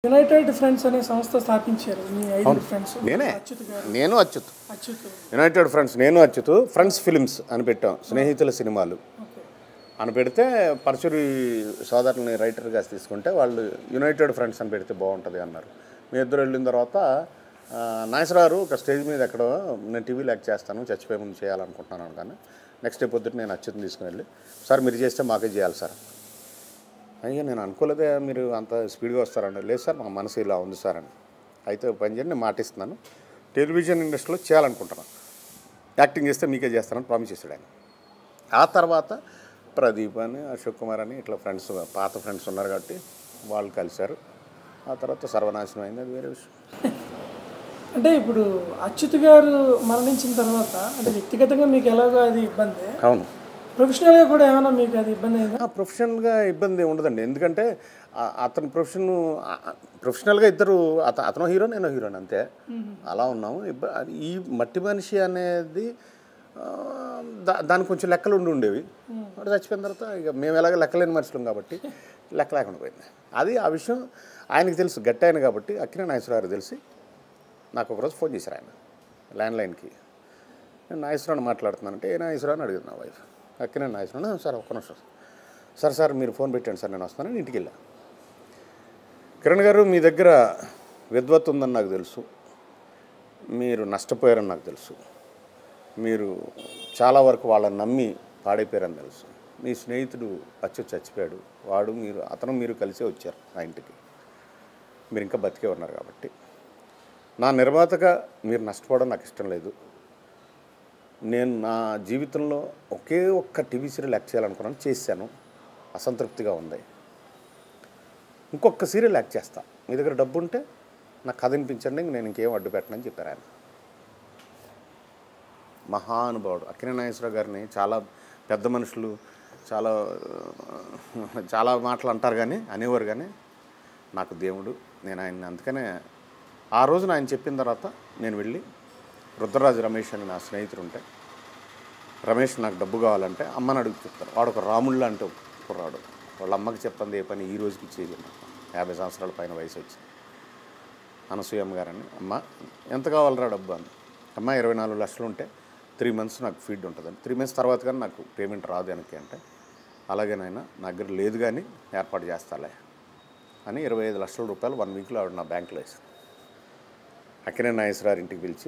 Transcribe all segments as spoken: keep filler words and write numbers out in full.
United friends అనే సంస్థ స్థాపించారు మీ ఐదుగురు ఫ్రెండ్స్. నేనే అచ్యుత్ గారు, నేను అచ్యుత్ అచ్యుత్. యునైటెడ్ ఫ్రెండ్స్ నేను అచ్యుత్ ఫ్రెండ్స్ ఫిలిమ్స్ అని పెట్టాం, స్నేహితుల సినిమాలు ఓకే. అని పెడితే పరచురి సోదరుని రైటర్గా తీసుకుంటే వాళ్ళు యునైటెడ్ ఫ్రెండ్స్ అని పెడితే బాగుంటుంది అన్నారు. మీ ఇద్దరు వెళ్ళిన తర్వాత నాగేశ్వరరావు ఒక స్టేజ్ మీద ఎక్కడో నేను టీవీలో యాక్ట్ చేస్తాను, చచ్చిపోయే ముందు చేయాలనుకుంటున్నాను, కానీ నెక్స్ట్ డే పొద్దుట నేను అచ్యుత్ని తీసుకుని వెళ్ళి సార్ మీరు చేస్తే మాకే చేయాలి సార్. అయ్యా నేను అనుకోలేదే మీరు అంత స్పీడ్గా వస్తారండి. లేదు సార్ మా మనసు ఇలా ఉంది సార్ అని. అయితే పని చేయండి, నేను మాటిస్తున్నాను, టెలివిజన్ ఇండస్ట్రీలో చేయాలనుకుంటున్నాను, యాక్టింగ్ చేస్తే మీకే చేస్తానని ప్రామిస్ చేశాడు ఆయన. ఆ తర్వాత ప్రదీప్ అని అశోక్ కుమార్ అని ఇట్లా ఫ్రెండ్స్ పాత ఫ్రెండ్స్ ఉన్నారు కాబట్టి వాళ్ళు కలిశారు. ఆ తర్వాత సర్వనాశనం అయింది, అది వేరే విషయం. అంటే ఇప్పుడు అచ్యుత్ గారు మరణించిన తర్వాత అంటే వ్యక్తిగతంగా మీకు ఎలాగో అది ఇబ్బంది, అవును. ప్రొఫెషనల్గా కూడా ఏమైనా మీకు అది ఇబ్బంది అయిందా? ప్రొఫెషనల్గా ఇబ్బంది ఉండదండి, ఎందుకంటే అతని ప్రొఫెషన్ ప్రొఫెషనల్గా ఇద్దరు అత అతను హీరో నేను హీరోని అంతే, అలా ఉన్నాము. ఇబ్బ ఈ మట్టి మనిషి అనేది దా దానికి కొంచెం లెక్కలు ఉండి ఉండేవి. వాడు చచ్చిపోయిన తర్వాత ఇక మేము ఎలాగ లెక్కలేని మనుషులం కాబట్టి లెక్క లేకుండా పోయింది. అది ఆ విషయం ఆయనకి తెలుసు, గట్టి ఆయన కాబట్టి. అక్కినేని నాగేశ్వరరావు తెలిసి నాకు ఒకరోజు ఫోన్ చేశారు ఆయన ల్యాండ్లైన్కి. నేను నాగేశ్వరరావు మాట్లాడుతున్నానంటే ఏ నాగేశ్వరరావు అని అడిగింది నా వైఫ్. అక్కినేని నాగేశ్వరరావు సార్ ఒక్క నిమిషం సార్ సార్ మీరు ఫోన్ పెట్టండి సార్ నేను వస్తానని ఇంటికి వెళ్ళా. కిరణ్ గారు మీ దగ్గర విద్వత్ ఉందని నాకు తెలుసు, మీరు నష్టపోయారని నాకు తెలుసు, మీరు చాలా వరకు వాళ్ళని నమ్మి పాడైపోయారని తెలుసు, మీ స్నేహితుడు అచ్యుత్ చచ్చిపోయాడు, వాడు మీరు అతను మీరు కలిసే వచ్చారు నా ఇంటికి, మీరు ఇంకా బతికే ఉన్నారు కాబట్టి నా నిర్మాతగా మీరు నష్టపోవడం నాకు ఇష్టం లేదు. నేను నా జీవితంలో ఒకే ఒక్క టీవీ సీరియల్ యాక్ట్ చేయాలనుకున్నాను, చేశాను, అసంతృప్తిగా ఉంది, ఇంకొక సీరియల్ యాక్ట్ చేస్తా, మీ దగ్గర డబ్బు ఉంటే నాకు కథ వినిపించండి, నేను ఇంకేం అడ్డు పెట్టనని చెప్పారు ఆయన. మహానుభావుడు అక్కినేని నాగేశ్వరరావు గారిని చాలా పెద్ద మనుషులు చాలా చాలా మాటలు అంటారు కానీ అనేవారు, కానీ నాకు దేవుడు. నేను ఆయన అందుకనే ఆ రోజున ఆయన చెప్పిన తర్వాత నేను వెళ్ళి రుద్రరాజు రమేష్ అని నా స్నేహితుడు ఉంటే, రమేష్ నాకు డబ్బు కావాలంటే అమ్మని అడుగు చెప్తారు. వాడు ఒక రాముళ్ళ అంటే కుర్రాడు, వాళ్ళ అమ్మకి చెప్తుంది ఏ పని ఈ రోజుకి ఇచ్చేది, యాభై సంవత్సరాల పైన వయసు వచ్చి అనసూయమ్మ గారని, అమ్మ ఎంత కావాలరా డబ్బు అని. అమ్మ ఇరవై నాలుగు లక్షలు ఉంటే త్రీ మంత్స్ నాకు ఫీడ్ ఉంటుందని, త్రీ మంత్స్ తర్వాత కానీ నాకు పేమెంట్ రాదు వెనక్కి అంటే, అలాగేనైనా నా దగ్గర లేదు కానీ ఏర్పాటు చేస్తాలే అని ఇరవై ఐదు లక్షల రూపాయలు వన్ వీక్లో ఆవిడ నా బ్యాంకులో వేసింది. అక్కినేని నాగేశ్వరరావు ఇంటికి పిలిచి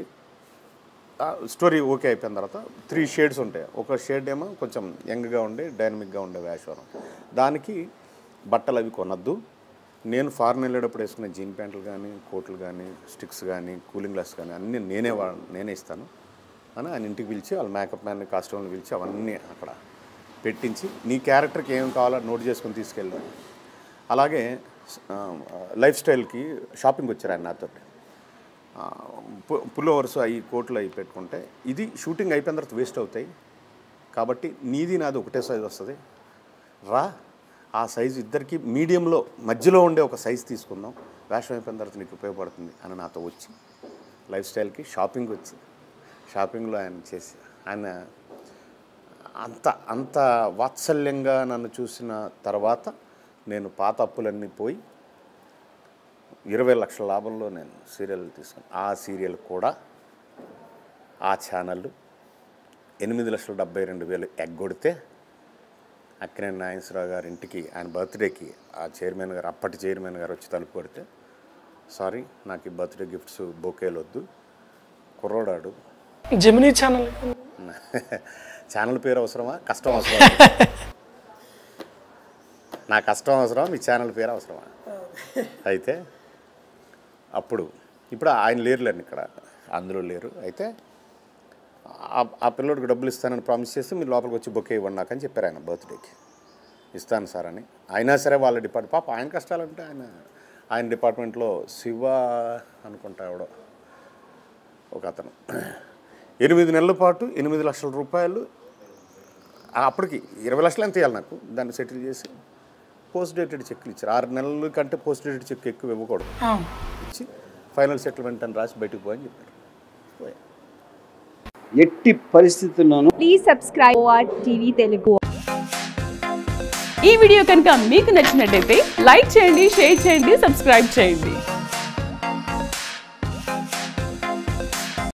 స్టోరీ ఓకే అయిపోయిన తర్వాత త్రీ షేడ్స్ ఉంటాయి. ఒక షేడ్ ఏమో కొంచెం యంగ్గా ఉండి డైనమిక్గా ఉండే వేషం, దానికి బట్టలు అవి కొనద్దు, నేను ఫారెన్ వెళ్ళేటప్పుడు వేసుకునే జీన్ ప్యాంట్లు కానీ కోట్లు కానీ స్టిక్స్ కానీ కూలింగ్ గ్లాస్ కానీ అన్నీ నేనే వా నేనే ఇస్తాను అని ఆయన ఇంటికి పిలిచి వాళ్ళ మేకప్ మ్యాన్ కాస్ట్యూమ్లు పిలిచి అవన్నీ అక్కడ పెట్టించి నీ క్యారెక్టర్కి ఏం కావాలో నోట్ చేసుకొని తీసుకెళ్ళాను. అలాగే లైఫ్ స్టైల్కి షాపింగ్ వచ్చారు ఆయన నాతో. పుల్లోవర్స్ అవి కోట్లు అవి పెట్టుకుంటే ఇది షూటింగ్ అయిపోయిన తర్వాత వేస్ట్ అవుతాయి కాబట్టి నీది నాది ఒకటే సైజు వస్తుంది, రా ఆ సైజు ఇద్దరికి మీడియంలో మధ్యలో ఉండే ఒక సైజు తీసుకుందాం, వేషం అయిపోయిన తర్వాత నీకు ఉపయోగపడుతుంది అని నాతో వచ్చి లైఫ్ స్టైల్కి షాపింగ్ వచ్చి షాపింగ్లో ఆయన చేసి ఆయన అంత అంత వాత్సల్యంగా నన్ను చూసిన తర్వాత నేను పాత అప్పులన్నీ పోయి ఇరవై లక్షల లాభంలో నేను సీరియల్ తీసుకున్నాను. ఆ సీరియల్ కూడా ఆ ఛానళ్ళు ఎనిమిది లక్షల డెబ్బై రెండు వేలు ఎగ్గొడితే అక్కినేని నాగేశ్వరరావు గారి ఇంటికి ఆయన బర్త్డేకి ఆ చైర్మన్ గారు అప్పటి చైర్మన్ గారు వచ్చి తలుపు కొడితే, సారీ నాకు ఈ బర్త్డే గిఫ్ట్స్ బొకేలు వద్దు, కుర్రోడాడు జెమినీ ఛానల్ ఛానల్ పేరు అవసరమా కష్టం అవసరమా, నా కష్టం అవసరమా మీ ఛానల్ పేరు అవసరమా. అయితే అప్పుడు ఇప్పుడు ఆయన లేరులేండి ఇక్కడ, అందులో లేరు. అయితే ఆ పిల్లోడికి డబ్బులు ఇస్తానని ప్రామిస్ చేసి మీరు లోపలికి వచ్చి బొకే ఇవ్వండి నాకు అని చెప్పారు ఆయన బర్త్డేకి. ఇస్తాను సార్ అని. అయినా సరే వాళ్ళ డిపార్ట్మెంట్ పాప ఆయన కష్టాలంటే ఆయన ఆయన డిపార్ట్మెంట్లో శివ అనుకుంటా ఎవడో ఒక అతను ఎనిమిది నెలల పాటు ఎనిమిది లక్షల రూపాయలు అప్పటికి ఇరవై లక్షలు ఎంత ఇవ్వాలి నాకు, దాన్ని సెటిల్ చేసి పోస్ట్ డేటెడ్ చెక్లు ఇచ్చారు. ఆరు నెలల కంటే పోస్ట్ డేటెడ్ చెక్ ఎక్కువ ఇవ్వకూడదు, ఇచ్చి ఫైనల్ సెటిల్మెంట్ అని రాసి బయటకు పోయని చెప్పారు. పోయా ఎట్టి పరిస్థితుల్లోనూ please subscribe OR TV Telugu. ఈ వీడియో కనుక మీకు నచ్చినట్టయితే లైక్ చేయండి, షేర్ చేయండి, సబ్స్క్రైబ్ చేయండి.